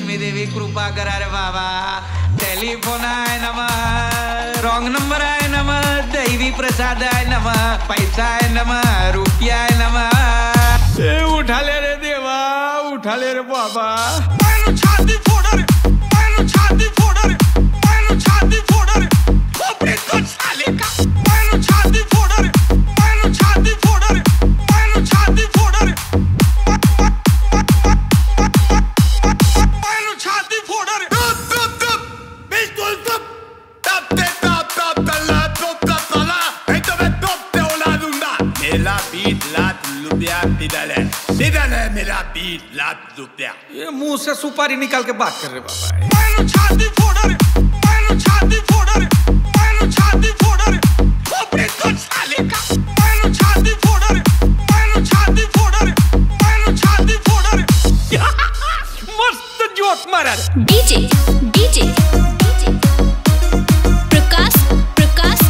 लक्ष्मी देवी कृपा करा रे बाबा. टेलिफोन आहे नमः, रॉंग नंबर आहे नमः, दैवी प्रसाद आहे नमः, पैसा आहे नमः, रुपया आहे नमः. उठाले रे देवा, उठाले रे बाबा. छाती फोडा रे, छाती फोडा रे, छाती फोडा रे, खोपड़ी को साले का. छाती फोडा रे, छाती फोडा रे, छाती फोडा रे, छाती फोडा रे. मेरा बीट लात रुपया. ये मुंह से सुपारी निकाल के बात कर रहे बाबा. छाती फोड़ा रे, छाती फोड़ा रे, छाती फोड़ा रे, खोपड़ी को साले का. छाती फोड़ा रे, छाती फोड़ा रे, छाती फोड़ा रे. मस्त जोक मारा. DJ DJ Prakash Prakash.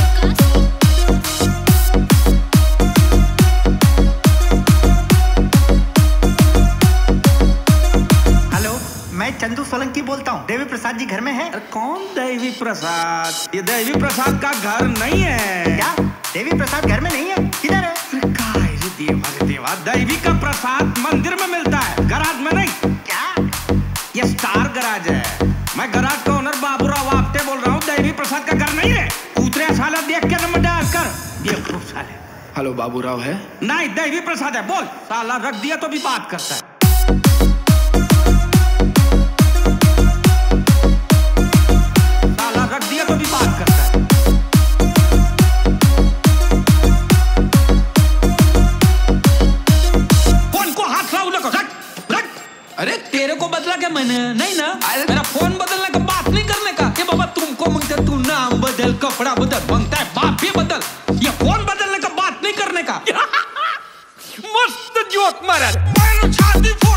मैं चंदू सोलंकी बोलता हूँ. देवी प्रसाद जी घर में है? कौन देवी प्रसाद? ये देवी प्रसाद का घर नहीं है. क्या देवी प्रसाद घर में नहीं है? किधर है? देवा, देवी का प्रसाद मंदिर में मिलता है, गराज में नहीं. क्या? ये स्टार गराज है. मैं गराज का ओनर बाबूराव आपटे बोल रहा हूँ. देवी प्रसाद का घर नहीं है. उतरे साला देख के नंबर डायल कर. ये साले. हेलो बाबूराव है? नहीं, देवी प्रसाद है. बोल. साला रख दिया तो भी बात करता है. रख दिया तो भी बात करता है. फोन को हाथ लाओ. रख. अरे तेरे को बदला क्या मैंने? नहीं ना. मेरा फोन बदलने का बात नहीं करने का. कि बाबा तुमको मांगते, तू नाम बदल, कपड़ा बदल, मांगता है बाप भी बदल. ये फोन बदलने का बात नहीं करने का. मस्त जोक मारा. छाती